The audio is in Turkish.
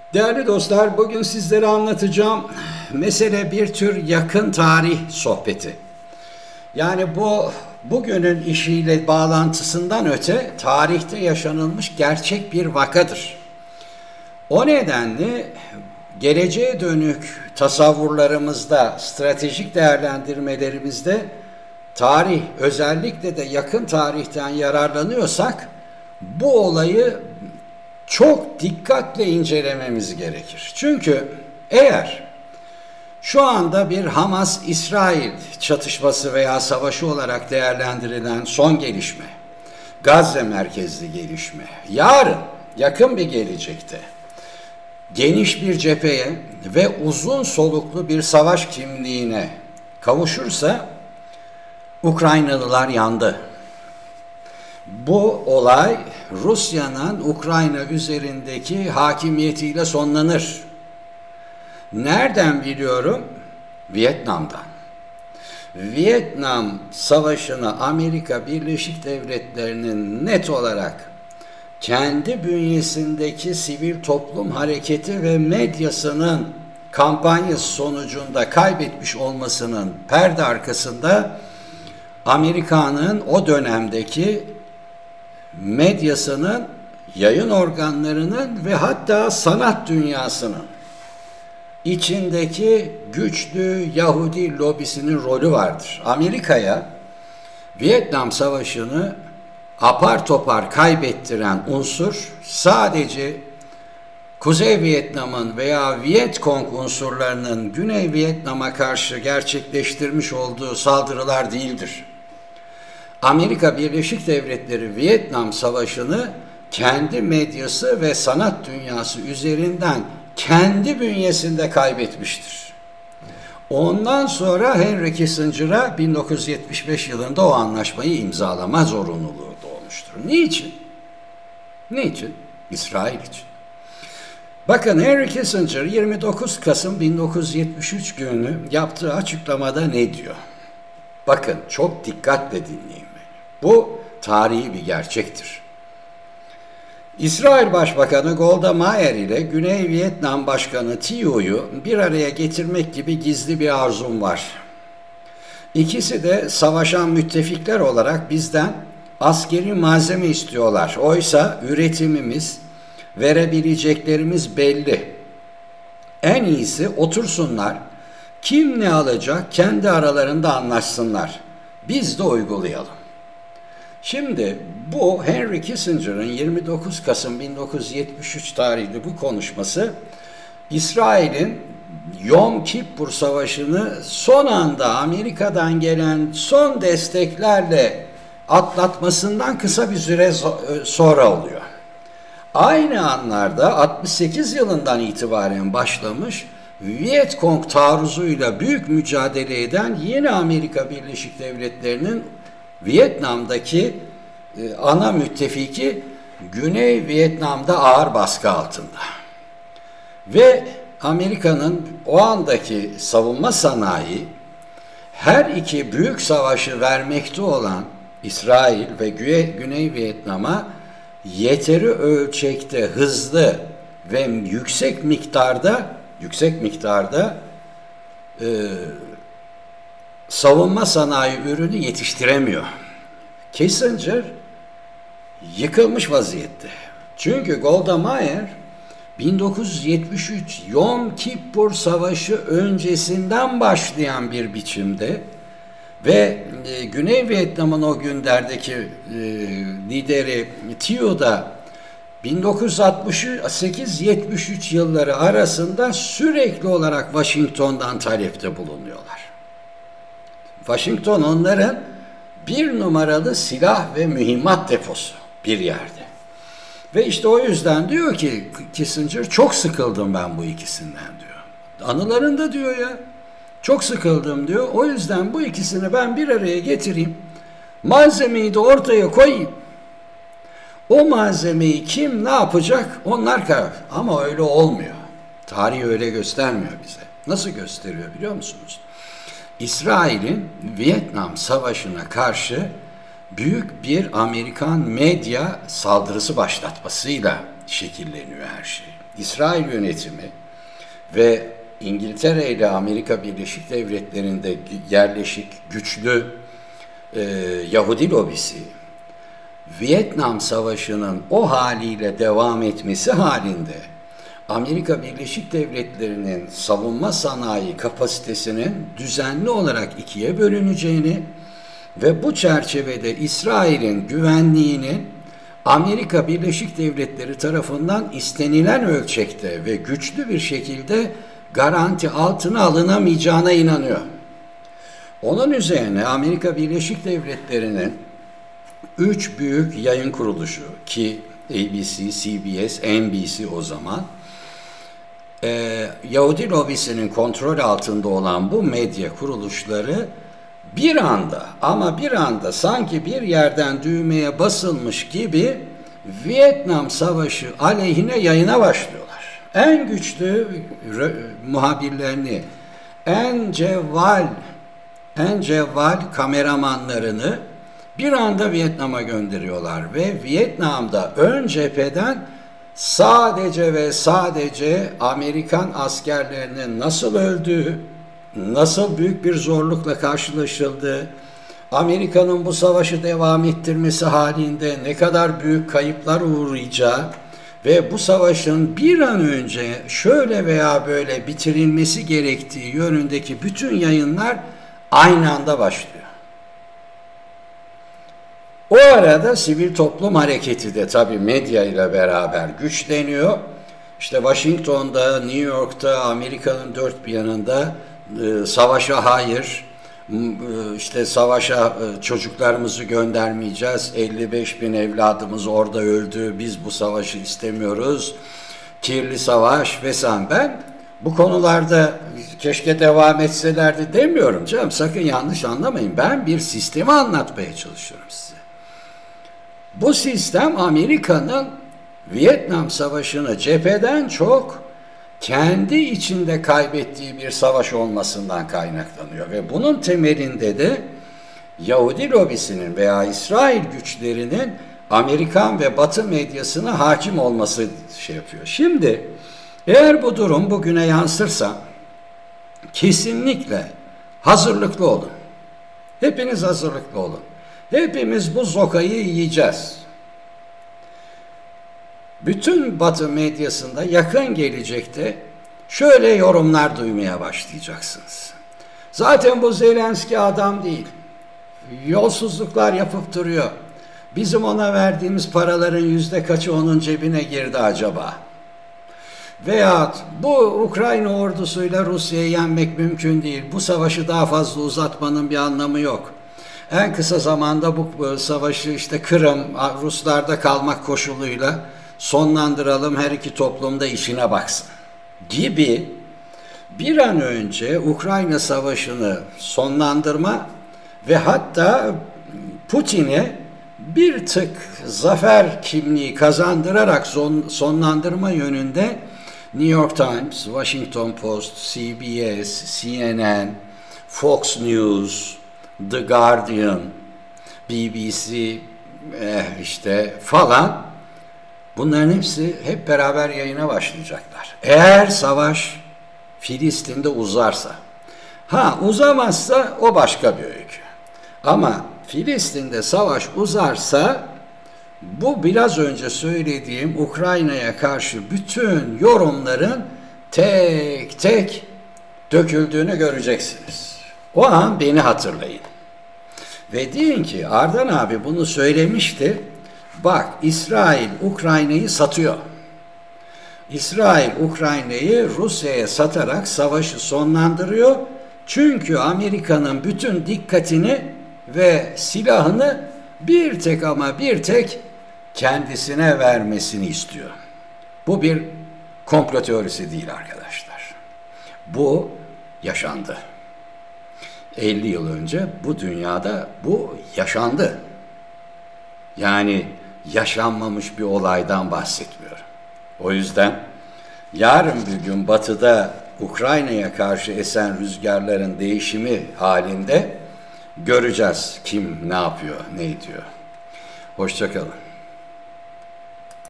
Değerli dostlar, bugün sizlere anlatacağım mesele bir tür yakın tarih sohbeti. Yani bu bugünün işiyle bağlantısından öte tarihte yaşanılmış gerçek bir vakadır. O nedenle geleceğe dönük tasavvurlarımızda, stratejik değerlendirmelerimizde tarih, özellikle de yakın tarihten yararlanıyorsak bu olayı çok dikkatle incelememiz gerekir. Çünkü eğer şu anda bir Hamas-İsrail çatışması veya savaşı olarak değerlendirilen son gelişme, Gazze merkezli gelişme, yarın yakın bir gelecekte geniş bir cepheye ve uzun soluklu bir savaş kimliğine kavuşursa Ukraynalılar yandı. Bu olay Rusya'nın Ukrayna üzerindeki hakimiyetiyle sonlanır. Nereden biliyorum? Vietnam'dan. Vietnam Savaşı'nı Amerika Birleşik Devletleri'nin net olarak kendi bünyesindeki sivil toplum hareketi ve medyasının kampanyası sonucunda kaybetmiş olmasının perde arkasında Amerika'nın o dönemdeki medyasının, yayın organlarının ve hatta sanat dünyasının içindeki güçlü Yahudi lobisinin rolü vardır. Amerika'ya Vietnam Savaşı'nı apar topar kaybettiren unsur sadece Kuzey Vietnam'ın veya Vietcong unsurlarının Güney Vietnam'a karşı gerçekleştirmiş olduğu saldırılar değildir. Amerika Birleşik Devletleri Vietnam Savaşı'nı kendi medyası ve sanat dünyası üzerinden kendi bünyesinde kaybetmiştir. Ondan sonra Henry Kissinger'a 1975 yılında o anlaşmayı imzalama zorunluluğu doğmuştur. Niçin? Niçin? İsrail için. Bakın Henry Kissinger 29 Kasım 1973 günü yaptığı açıklamada ne diyor? Bakın çok dikkatle dinleyin beni. Bu tarihi bir gerçektir. İsrail Başbakanı Golda Meir ile Güney Vietnam Başkanı Thieu'yu bir araya getirmek gibi gizli bir arzum var. İkisi de savaşan müttefikler olarak bizden askeri malzeme istiyorlar. Oysa üretimimiz, verebileceklerimiz belli. En iyisi otursunlar, kim ne alacak kendi aralarında anlaşsınlar. Biz de uygulayalım. Şimdi bu Henry Kissinger'ın 29 Kasım 1973 tarihli bu konuşması İsrail'in Yom Kippur Savaşı'nı son anda Amerika'dan gelen son desteklerle atlatmasından kısa bir süre sonra oluyor. Aynı anlarda 68 yılından itibaren başlamış Vietcong taarruzuyla büyük mücadele eden yeni Amerika Birleşik Devletleri'nin Vietnam'daki ana müttefiki Güney Vietnam'da ağır baskı altında. Ve Amerika'nın o andaki savunma sanayi her iki büyük savaşı vermekte olan İsrail ve Güney Vietnam'a yeteri ölçekte hızlı ve yüksek miktarda savunma sanayi ürünü yetiştiremiyor. Kissinger yıkılmış vaziyette. Çünkü Golda Meir 1973 Yom Kippur Savaşı öncesinden başlayan bir biçimde ve Güney Vietnam'ın o günlerdeki lideri Thieu da 1968-73 yılları arasında sürekli olarak Washington'dan talepte bulunuyorlar. Washington onların bir numaralı silah ve mühimmat deposu bir yerde. Ve işte o yüzden diyor ki Kissinger, çok sıkıldım ben bu ikisinden diyor. Anılarında diyor ya, çok sıkıldım diyor. O yüzden bu ikisini ben bir araya getireyim. Malzemeyi de ortaya koyayım. O malzemeyi kim ne yapacak onlar karar. Ama öyle olmuyor. Tarih öyle göstermiyor bize. Nasıl gösteriyor biliyor musunuz? İsrail'in Vietnam Savaşı'na karşı büyük bir Amerikan medya saldırısı başlatmasıyla şekilleniyor her şey. İsrail yönetimi ve İngiltere ile Amerika Birleşik Devletleri'nde yerleşik güçlü Yahudi lobisi, Vietnam Savaşı'nın o haliyle devam etmesi halinde Amerika Birleşik Devletleri'nin savunma sanayi kapasitesinin düzenli olarak ikiye bölüneceğini ve bu çerçevede İsrail'in güvenliğinin Amerika Birleşik Devletleri tarafından istenilen ölçekte ve güçlü bir şekilde garanti altına alınamayacağına inanıyor. Onun üzerine Amerika Birleşik Devletleri'nin 3 büyük yayın kuruluşu ki ABC, CBS, NBC o zaman Yahudi lobisinin kontrol altında olan bu medya kuruluşları bir anda sanki bir yerden düğmeye basılmış gibi Vietnam Savaşı aleyhine yayına başlıyorlar. En güçlü muhabirlerini, en cevval kameramanlarını bir anda Vietnam'a gönderiyorlar ve Vietnam'da ön cepheden sadece ve sadece Amerikan askerlerinin nasıl öldüğü, nasıl büyük bir zorlukla karşılaşıldığı, Amerika'nın bu savaşı devam ettirmesi halinde ne kadar büyük kayıplar uğrayacağı ve bu savaşın bir an önce şöyle veya böyle bitirilmesi gerektiği yönündeki bütün yayınlar aynı anda başlıyor. O arada sivil toplum hareketi de tabii medya ile beraber güçleniyor. İşte Washington'da, New York'ta, Amerika'nın dört bir yanında savaşa hayır, işte savaşa çocuklarımızı göndermeyeceğiz, 55 bin evladımız orada öldü, biz bu savaşı istemiyoruz, kirli savaş vesaire. Ben bu konularda keşke devam etselerdi demiyorum canım, sakın yanlış anlamayın. Ben bir sistemi anlatmaya çalışıyorum size. Bu sistem Amerika'nın Vietnam Savaşı'nı cepheden çok kendi içinde kaybettiği bir savaş olmasından kaynaklanıyor ve bunun temelinde de Yahudi lobisinin veya İsrail güçlerinin Amerikan ve Batı medyasına hakim olması şey yapıyor. Şimdi eğer bu durum bugüne yansırsa kesinlikle hazırlıklı olun. Hepiniz hazırlıklı olun. Hepimiz bu zokayı yiyeceğiz. Bütün Batı medyasında yakın gelecekte şöyle yorumlar duymaya başlayacaksınız. Zaten bu Zelenski adam değil. Yolsuzluklar yapıp duruyor. Bizim ona verdiğimiz paraların yüzde kaçı onun cebine girdi acaba? Veyahut bu Ukrayna ordusuyla Rusya'yı yenmek mümkün değil. Bu savaşı daha fazla uzatmanın bir anlamı yok. En kısa zamanda bu savaşı işte Kırım, Ruslarda kalmak koşuluyla sonlandıralım, her iki toplumda işine baksın gibi bir an önce Ukrayna Savaşı'nı sonlandırma ve hatta Putin'e bir tık zafer kimliği kazandırarak sonlandırma yönünde New York Times, Washington Post, CBS, CNN, Fox News, The Guardian, BBC işte falan, bunların hepsi hep beraber yayına başlayacaklar. Eğer savaş Filistin'de uzarsa, uzamazsa o başka bir öykü. Ama Filistin'de savaş uzarsa bu biraz önce söylediğim Ukrayna'ya karşı bütün yorumların tek tek döküldüğünü göreceksiniz. O an beni hatırlayın. Ve deyin ki Ardan abi bunu söylemişti. Bak, İsrail Ukrayna'yı satıyor. İsrail Ukrayna'yı Rusya'ya satarak savaşı sonlandırıyor. Çünkü Amerika'nın bütün dikkatini ve silahını bir tek kendisine vermesini istiyor. Bu bir komplo teorisi değil arkadaşlar. Bu yaşandı. 50 yıl önce bu dünyada bu yaşandı. Yani yaşanmamış bir olaydan bahsetmiyorum. O yüzden yarın bir gün Batı'da Ukrayna'ya karşı esen rüzgarların değişimi halinde göreceğiz kim ne yapıyor, ne ediyor. Hoşça kalın.